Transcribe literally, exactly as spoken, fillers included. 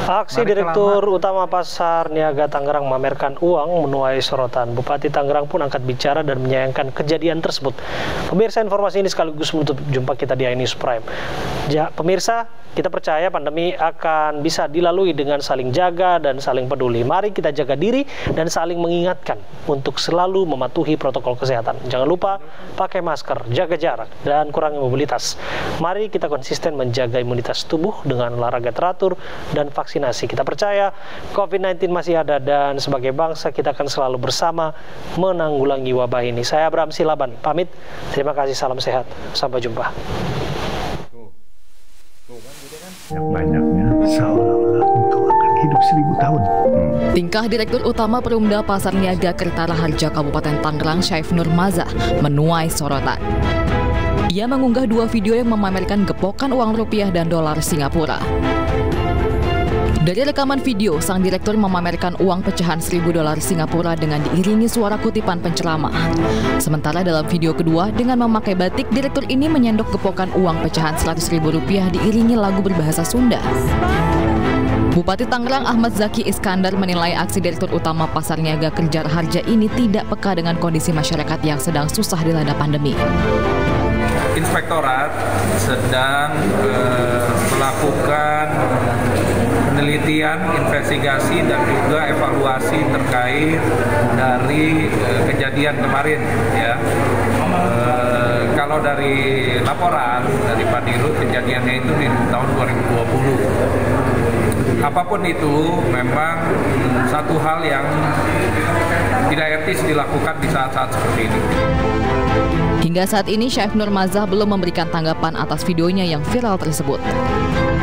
Aksi Direktur Utama Pasar Niaga Tangerang memamerkan uang menuai sorotan. Bupati Tangerang pun angkat bicara dan menyayangkan kejadian tersebut. Pemirsa, informasi ini sekaligus menutup jumpa kita di iNews Prime. Ja, pemirsa, kita percaya pandemi akan bisa dilalui dengan saling jaga dan saling peduli. Mari kita jaga diri dan saling mengingatkan untuk selalu mematuhi protokol kesehatan. Jangan lupa pakai masker, jaga jarak, dan kurangi mobilitas. Mari kita konsisten menjaga imunitas tubuh dengan olahraga teratur dan vaksinasi. Kita percaya COVID sembilan belas masih ada dan sebagai bangsa kita akan selalu bersama menanggulangi wabah ini. Saya Abraham Silaban, pamit. Terima kasih, salam sehat. Sampai jumpa. Yang banyaknya seolah-olah engkau akan hidup seribu tahun. Hmm. Tingkah Direktur Utama Perumda Pasar Niaga Kertara Harja Kabupaten Tangerang, Syaif Nur Mazah, menuai sorotan. Ia mengunggah dua video yang memamerkan gepokan uang rupiah dan dolar Singapura. Dari rekaman video, sang direktur memamerkan uang pecahan seribu dolar Singapura dengan diiringi suara kutipan penceramah. Sementara dalam video kedua, dengan memakai batik, direktur ini menyendok gepokan uang pecahan seratus ribu rupiah diiringi lagu berbahasa Sunda. Bupati Tangerang Ahmad Zaki Iskandar menilai aksi Direktur Utama Pasar Niaga Kertara Harja ini tidak peka dengan kondisi masyarakat yang sedang susah dilanda pandemi. Inspektorat sedang eh, melakukan penelitian, investigasi, dan juga evaluasi terkait dari eh, kejadian kemarin. Ya, eh, kalau dari laporan dari Pak Dirut, kejadiannya itu di tahun dua ribu dua puluh. Apapun itu, memang satu hal yang tidak etis dilakukan di saat-saat seperti ini. Hingga saat ini, Syaif Nur Mazah belum memberikan tanggapan atas videonya yang viral tersebut.